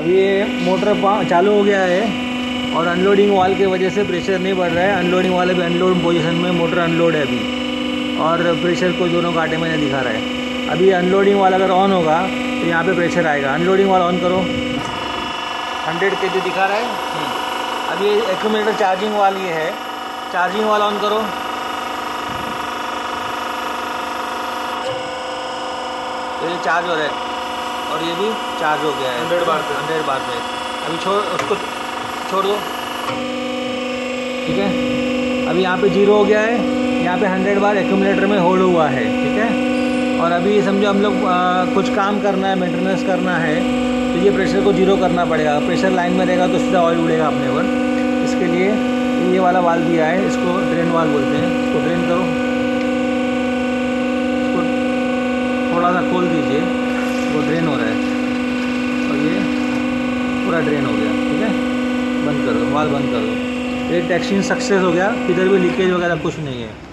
अभी ये मोटर चालू हो गया है और अनलोडिंग वाल की वजह से प्रेशर नहीं बढ़ रहा है। अनलोडिंग वाल अभी अनलोड पोजीशन में, मोटर अनलोड है अभी, और प्रेशर को दोनों कांटे में दिखा रहा है। अभी अनलोडिंग वाल अगर ऑन होगा तो यहाँ पे प्रेशर आएगा। अनलोडिंग वाल ऑन करो, 100 kg दिखा रहा है। अभी ये एक्यूमुलेटर चार्जिंग वाल ये है, चार्जिंग वाल ऑन करो, तो ये चार्ज हो रहा है और ये भी चार्ज हो गया है 100 बार पे। अभी उसको छोड़ दो, ठीक है। अभी यहाँ पे 0 हो गया है, यहाँ पे 100 बार एक्यूमुलेटर में होल्ड हुआ है, ठीक है। और अभी समझो हम लोग कुछ काम करना है, मेंटेनेंस करना है, तो ये प्रेशर को 0 करना पड़ेगा। प्रेशर लाइन में रहेगा तो सीधा ऑयल उड़ेगा अपने पर। इसके लिए ये वाला वाल दिया है, इसको ड्रेन वाल बोलते हैं। इसको ड्रेन करो, इसको थोड़ा सा खोल दीजिए, वो ड्रेन हो रहा है और ये पूरा ड्रेन हो गया, ठीक है। बंद कर दो, वाल बंद कर दो। ये टेक्सचरिंग सक्सेस हो गया, किधर भी लीकेज वगैरह कुछ नहीं है।